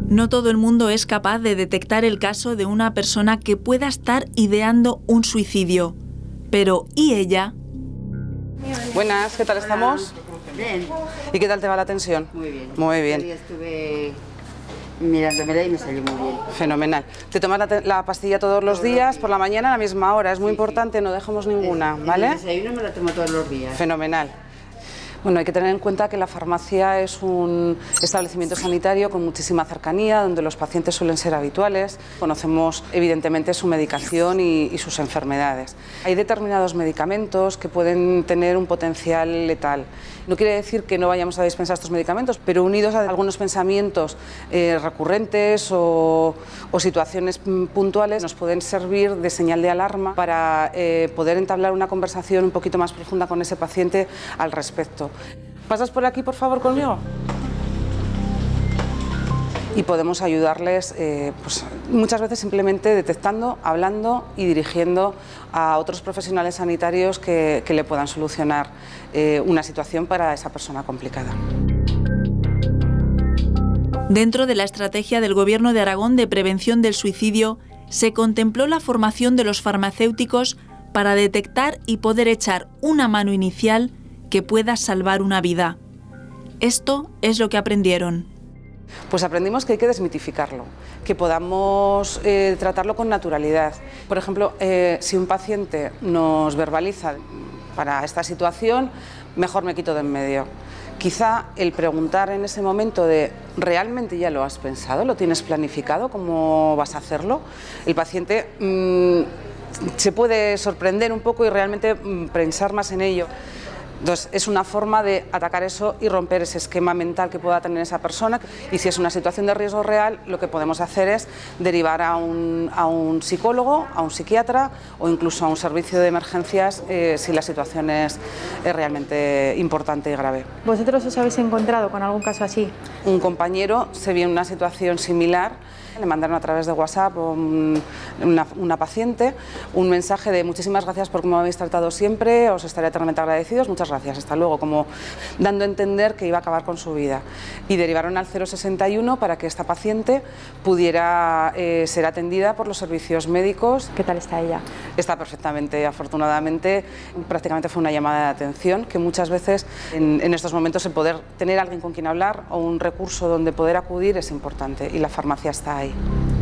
No todo el mundo es capaz de detectar el caso de una persona que pueda estar ideando un suicidio. Pero, ¿y ella? Buenas, ¿qué tal estamos? Bien. ¿Y qué tal te va la tensión? Muy bien. Muy bien. Hoy estuve mirándomela y me salió muy bien. Fenomenal. ¿Te tomas la pastilla todos los días, por la mañana a la misma hora? Es muy importante, no dejemos ninguna, ¿vale? El desayuno me lo tomo todos los días. Fenomenal. Bueno, hay que tener en cuenta que la farmacia es un establecimiento sanitario con muchísima cercanía, donde los pacientes suelen ser habituales. Conocemos evidentemente su medicación y sus enfermedades. Hay determinados medicamentos que pueden tener un potencial letal. No quiere decir que no vayamos a dispensar estos medicamentos, pero unidos a algunos pensamientos recurrentes o situaciones puntuales nos pueden servir de señal de alarma para poder entablar una conversación un poquito más profunda con ese paciente al respecto. ¿Pasas por aquí, por favor, conmigo? Y podemos ayudarles pues, muchas veces simplemente detectando, hablando y dirigiendo a otros profesionales sanitarios que le puedan solucionar una situación para esa persona complicada. Dentro de la estrategia del Gobierno de Aragón de prevención del suicidio, se contempló la formación de los farmacéuticos para detectar y poder echar una mano inicial que pueda salvar una vida. Esto es lo que aprendieron. Pues aprendimos que hay que desmitificarlo, que podamos tratarlo con naturalidad. Por ejemplo, si un paciente nos verbaliza para esta situación, mejor me quito de en medio. Quizá el preguntar en ese momento de ¿realmente ya lo has pensado? ¿Lo tienes planificado? ¿Cómo vas a hacerlo? El paciente se puede sorprender un poco y realmente pensar más en ello. Entonces, es una forma de atacar eso y romper ese esquema mental que pueda tener esa persona. Y si es una situación de riesgo real, lo que podemos hacer es derivar a un psicólogo, a un psiquiatra o incluso a un servicio de emergencias si la situación es realmente importante y grave. ¿Vosotros os habéis encontrado con algún caso así? Un compañero se vio en una situación similar. Le mandaron a través de WhatsApp una paciente un mensaje de muchísimas gracias por cómo me habéis tratado siempre, os estaré eternamente agradecidos, muchas gracias, hasta luego, como dando a entender que iba a acabar con su vida. Y derivaron al 061 para que esta paciente pudiera ser atendida por los servicios médicos. ¿Qué tal está ella? Está perfectamente, afortunadamente, prácticamente fue una llamada de atención, que muchas veces en estos momentos el poder tener alguien con quien hablar o un recurso donde poder acudir es importante y la farmacia está ahí.